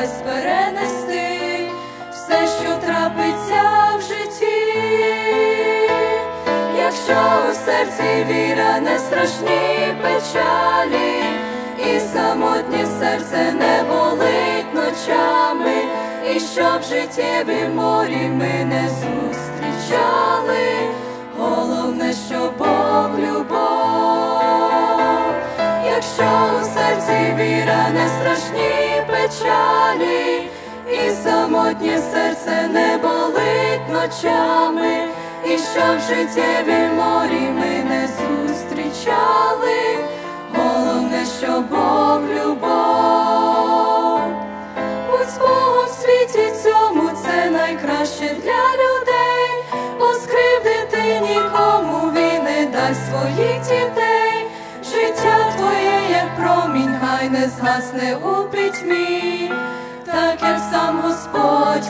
дасть перенести все, що трапиться в житті. Якщо у серці віра, не страшні печалі, і самотнє серце не болить ночами, і щоб життєві морі ми не зустрічали, головне, що Бог любов. Якщо у серці віра, не страшні печалі, і самотнє серце не болить ночами, і щоб життєві морі ми не зустрічали, головне, що Бог любов. Будь з Богом в світі цьому, це найкраще для людей, бо скривдити нікому Він не дасть своїх дітей. Життя твоє, як промінь, хай не згасне у пітьмі, так як сам Господь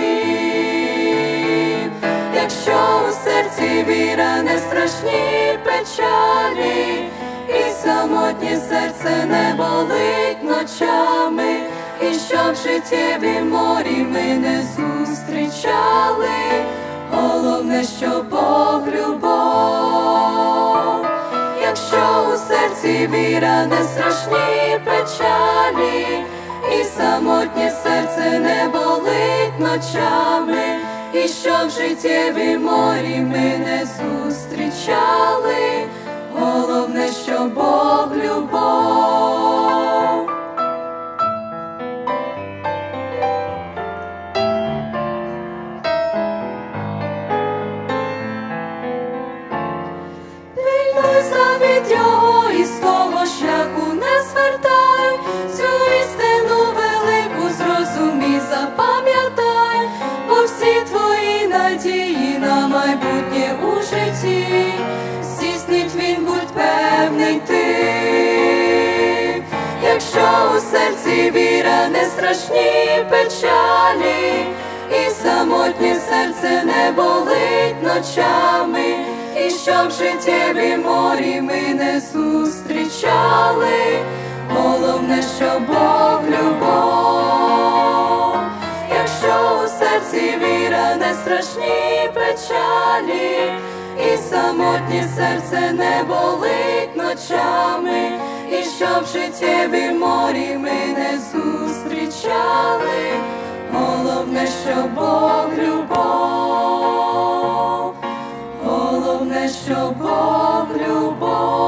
хотів. Якщо у серці віра, не страшні печалі, і самотнє серце не болить ночами, і щоб життєві морі ми не зустрічали, головне, що Бог любов. Якщо у серці віра, не страшні печалі, і самотнє серце не болить ночами, і щоб життєві морі ми не зустрічали, головне, що Бог любов. Пильнуйся від Його і з того шляху не звертай, цю істину велику зрозумій, запам'ятай, бо всі твої надії на майбутнє у житті здійснить Він, будь певний ти. Якщо у серці віра, не страшні печалі, і самотнє серце не болить ночами, і щоб життєві морі ми не зустрічали, головне, що Бог любов. Якщо у серці віра, не страшні печалі, і самотнє серце не болить ночами, і щоб життєві морі ми не зустрічали, головне, що Бог любов. Головне, що Бог любов.